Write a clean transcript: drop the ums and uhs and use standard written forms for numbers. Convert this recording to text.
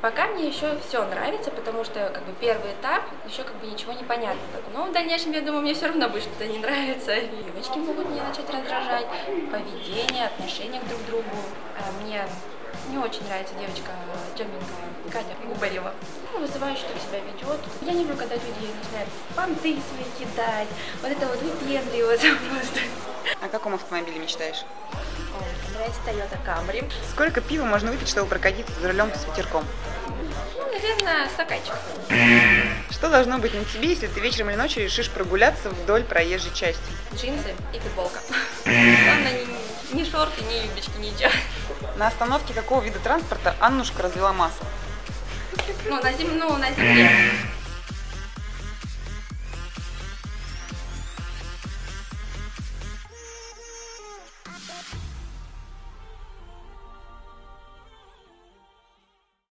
Пока мне еще все нравится, потому что как бы первый этап еще как бы ничего не понятно. Но в дальнейшем, я думаю, мне все равно будет что-то не нравится. Девочки могут меня начать раздражать, поведение, отношение друг к другу. Мне не очень нравится девочка темненькая, Катя Губарева. Вызывающе так себя ведет. Я не люблю, когда люди начинают понты свои кидать, вот это вот выпендриваться просто. О каком автомобиле мечтаешь? Нравится Toyota Camry. Сколько пива можно выпить, чтобы прокатиться за рулем с ветерком? Ну, наверное, стаканчик. Что должно быть на тебе, если ты вечером или ночью решишь прогуляться вдоль проезжей части? Джинсы и футболка. Главное, ни шорты, ни юбочки, ничего. На остановке какого вида транспорта Аннушка развела масло? Ну, на земле.